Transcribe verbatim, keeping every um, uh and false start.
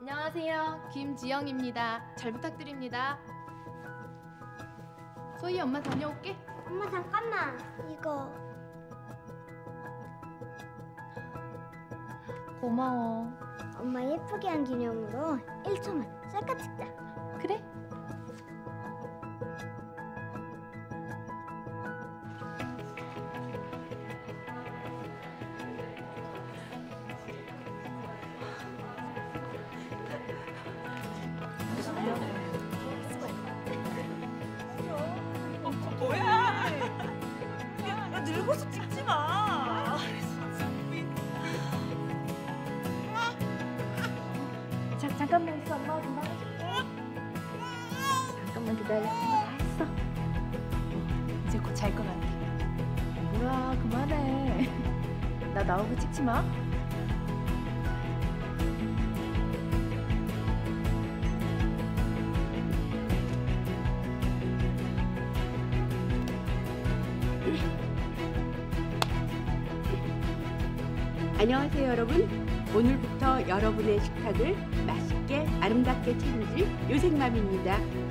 안녕하세요. 김지영입니다. 잘 부탁드립니다. 소희 엄마 다녀올게. 엄마 잠깐만. 이거 고마워. 엄마 예쁘게 한 기념으로 일 초만 셀카 찍자. 그래? 뭐야? 야, 야 늙어서 찍지 마. 자, 잠깐만 있어. 엄마 금방 해줄게. 잠깐만 기다려. 엄마 다 했어. 이제 곧 잘 것 같아. 뭐야, 그만해. 나 나오고 찍지 마. 안녕하세요 여러분. 오늘부터 여러분의 식탁을 맛있게 아름답게 책임질 요생맘입니다.